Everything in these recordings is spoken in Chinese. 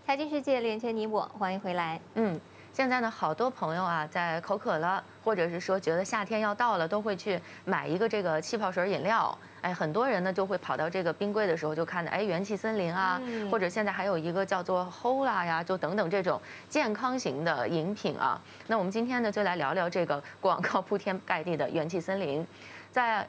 财经世界连接你我，欢迎回来。 现在呢，好多朋友啊，在口渴了，或者是说觉得夏天要到了，都会去买一个这个气泡水饮料。哎，很多人呢就会跑到这个冰柜的时候就看着，哎，元气森林啊，或者现在还有一个叫做 Hola 呀，就等等这种健康型的饮品啊。那我们今天呢就来聊聊这个广告铺天盖地的元气森林。在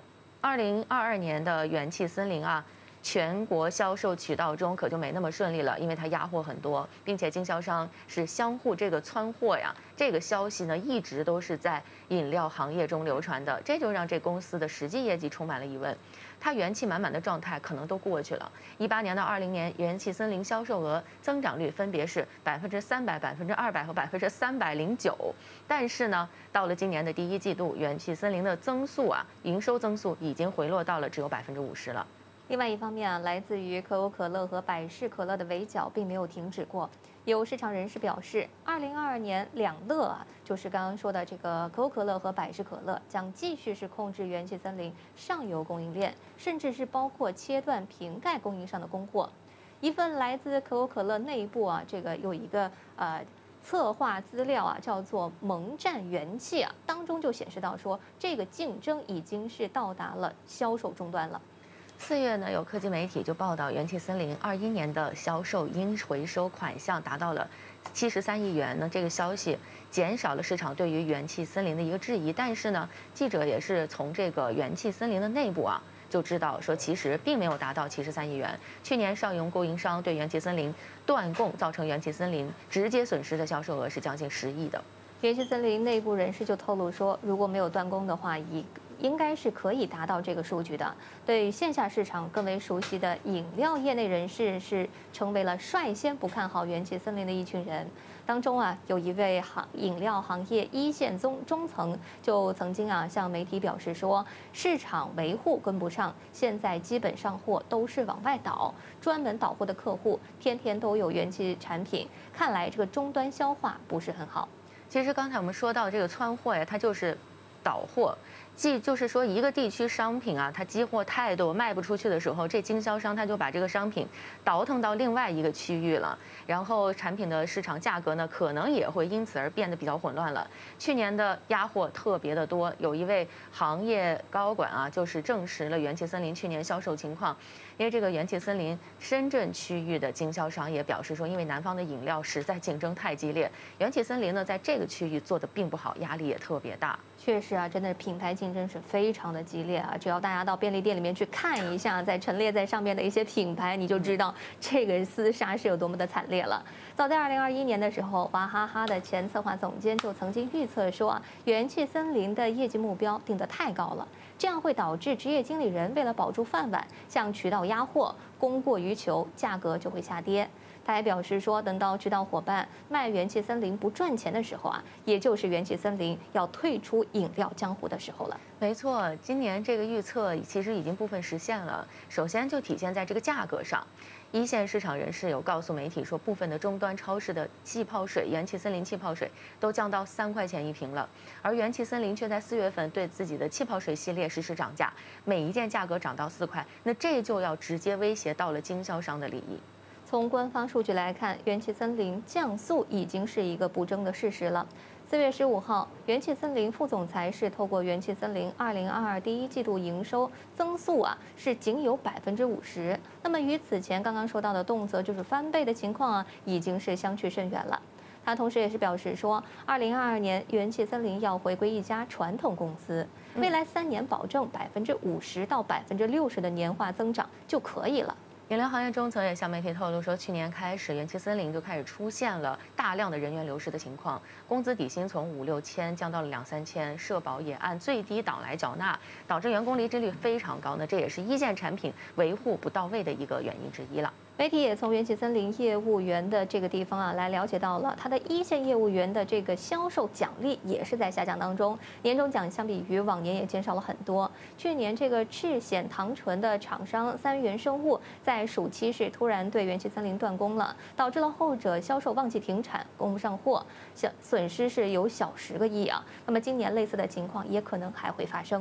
2022年的元气森林啊，全国销售渠道中可就没那么顺利了，因为它压货很多，并且经销商是相互这个窜货呀。这个消息呢，一直都是在饮料行业中流传的，这就让这公司的实际业绩充满了疑问。它元气满满的状态可能都过去了。18年到20年，元气森林销售额增长率分别是300%、200%和309%。但是呢，到了今年的第一季度，元气森林的增速啊，营收增速已经回落到了只有50%了。 另外一方面啊，来自于可口可乐和百事可乐的围剿并没有停止过。有市场人士表示，2022年两乐啊，就是刚刚说的这个可口可乐和百事可乐，将继续是控制元气森林上游供应链，甚至是包括切断瓶盖供应商的供货。一份来自可口可乐内部啊，这个有一个策划资料啊，叫做“盟战元气”啊，当中就显示到说，这个竞争已经是到达了销售终端了。 4月呢，有科技媒体就报道，元气森林21年的销售应回收款项达到了73亿元。那这个消息减少了市场对于元气森林的一个质疑，但是呢，记者也是从这个元气森林的内部啊，就知道说其实并没有达到73亿元。去年上游供应商对元气森林断供，造成元气森林直接损失的销售额是将近10亿的。 元气森林内部人士就透露说，如果没有断供的话，应该是可以达到这个数据的。对线下市场更为熟悉的饮料业内人士是成为了率先不看好元气森林的一群人。当中啊，有一位饮料行业一线中层就曾经啊向媒体表示说，市场维护跟不上，现在基本上货都是往外倒，专门倒货的客户天天都有元气产品，看来这个终端消化不是很好。 其实刚才我们说到这个窜货呀，它就是倒货。就是说，一个地区商品啊，它积货太多，卖不出去的时候，这经销商他就把这个商品倒腾到另外一个区域了，然后产品的市场价格呢，可能也会因此而变得比较混乱了。去年的压货特别的多，有一位行业高管啊，就是证实了元气森林去年销售情况。因为这个元气森林深圳区域的经销商也表示说，因为南方的饮料实在竞争太激烈，元气森林呢在这个区域做的并不好，压力也特别大。 确实啊，真的品牌竞争是非常的激烈啊！只要大家到便利店里面去看一下，在陈列在上面的一些品牌，你就知道这个厮杀是有多么的惨烈了。早在2021年的时候，娃哈哈的前策划总监就曾经预测说，元气森林的业绩目标定得太高了，这样会导致职业经理人为了保住饭碗，向渠道压货，供过于求，价格就会下跌。他还表示说，等到渠道伙伴卖元气森林不赚钱的时候啊，也就是元气森林要退出饮料江湖的时候了。 没错，今年这个预测其实已经部分实现了。首先就体现在这个价格上，一线市场人士有告诉媒体说，部分的终端超市的气泡水、元气森林气泡水都降到3块钱一瓶了，而元气森林却在4月份对自己的气泡水系列实施涨价，每一件价格涨到4块，那这就要直接威胁到了经销商的利益。 从官方数据来看，元气森林降速已经是一个不争的事实了。4月15号，元气森林副总裁是透过元气森林2022第一季度营收增速啊是仅有50%，那么与此前刚刚说到的动辄就是翻倍的情况啊，已经是相去甚远了。他同时也是表示说，2022年元气森林要回归一家传统公司，未来3年保证50%到60%的年化增长就可以了。 饮料行业中层也向媒体透露说，去年开始，元气森林就开始出现了大量的人员流失的情况，工资底薪从5、6千降到了2、3千，社保也按最低档来缴纳，导致员工离职率非常高呢，这也是一线产品维护不到位的一个原因之一了。 媒体也从元气森林业务员的这个地方啊，来了解到了它的一线业务员的这个销售奖励也是在下降当中，年终奖相比于往年也减少了很多。去年这个赤藓糖醇的厂商三元生物在暑期是突然对元气森林断供了，导致了后者销售旺季停产，供不上货，损失是有小10个亿啊。那么今年类似的情况也可能还会发生。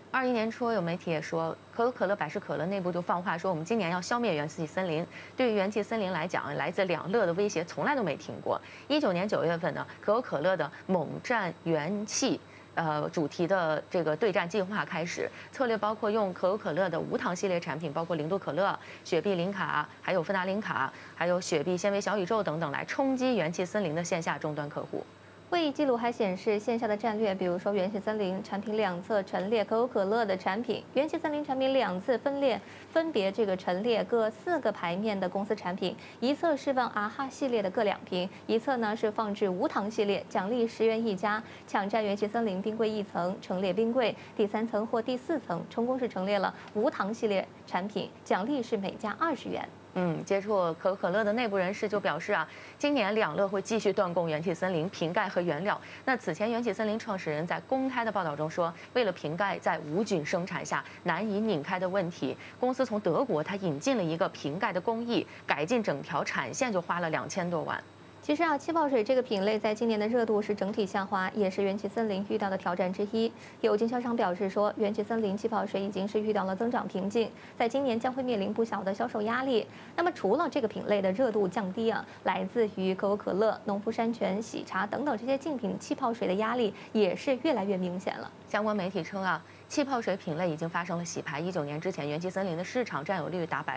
21年初，有媒体也说，可口可乐、百事可乐内部就放话说，我们今年要消灭元气森林。对于元气森林来讲，来自两乐的威胁从来都没停过。19年9月份呢，可口可乐的猛战元气。主题的这个对战计划开始，策略包括用可口可乐的无糖系列产品，包括零度可乐、雪碧零卡，还有芬达零卡，还有雪碧纤维小宇宙等等，来冲击元气森林的线下终端客户。 会议记录还显示，线下的战略，比如说元气森林产品两侧陈列可口可乐的产品，元气森林产品两侧分别这个陈列各4个牌面的公司产品，一侧是放啊哈系列的各2瓶，一侧呢是放置无糖系列，奖励10元1家，抢占元气森林冰柜1层，陈列冰柜第3层或第4层，成功是陈列了无糖系列产品，奖励是每家20元。 接触可口可乐的内部人士就表示啊，今年两乐会继续断供元气森林瓶盖和原料。那此前元气森林创始人在公开的报道中说，为了瓶盖在无菌生产下难以拧开的问题，公司从德国它引进了一个瓶盖的工艺，改进整条产线就花了2000多万。 其实啊，气泡水这个品类在今年的热度是整体下滑，也是元气森林遇到的挑战之一。有经销商表示说，元气森林气泡水已经是遇到了增长瓶颈，在今年将会面临不小的销售压力。那么除了这个品类的热度降低啊，来自于可口可乐、农夫山泉、喜茶等等这些竞品气泡水的压力也是越来越明显了。 相关媒体称啊，气泡水品类已经发生了洗牌。19年之前，元气森林的市场占有率达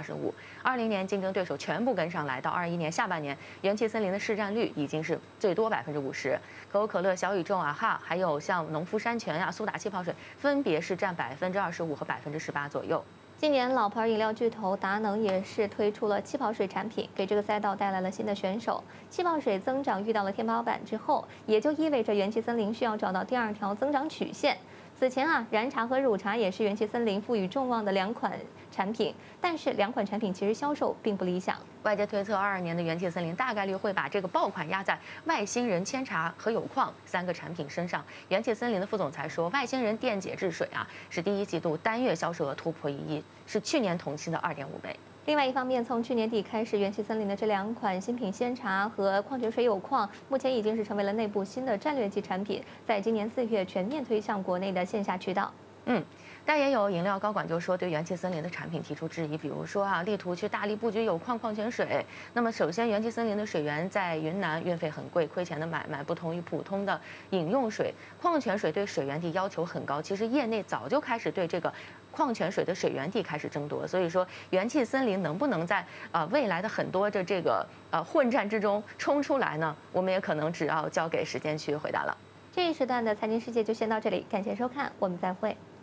85%，20年竞争对手全部跟上来，到21年下半年，元气森林的市占率已经是最多50%。可口可乐、小宇宙、啊哈，还有像农夫山泉苏打气泡水，分别是占25%和18%左右。 今年老牌饮料巨头达能也是推出了气泡水产品，给这个赛道带来了新的选手。气泡水增长遇到了天花板之后，也就意味着元气森林需要找到第2条增长曲线。此前啊，燃茶和乳茶也是元气森林赋予众望的2款产品，但是2款产品其实销售并不理想。 外界推测，22年的元气森林大概率会把这个爆款压在外星人千茶和有矿3个产品身上。元气森林的副总裁说，外星人电解质水啊，是第1季度单月销售额突破1亿，是去年同期的2.5倍。 另外一方面，从去年底开始，元气森林的这2款新品鲜茶和矿泉水有矿，目前已经是成为了内部新的战略级产品，在今年4月全面推向国内的线下渠道。 但也有饮料高管就说对元气森林的产品提出质疑，比如说啊，力图去大力布局有矿矿泉水。那么首先，元气森林的水源在云南，运费很贵，亏钱的买卖不同于普通的饮用水。矿泉水对水源地要求很高，其实业内早就开始对这个矿泉水的水源地开始争夺。所以说，元气森林能不能在未来的很多的这个混战之中冲出来呢？我们也可能只要交给时间去回答了。 这一时段的财经世界就先到这里，感谢收看，我们再会。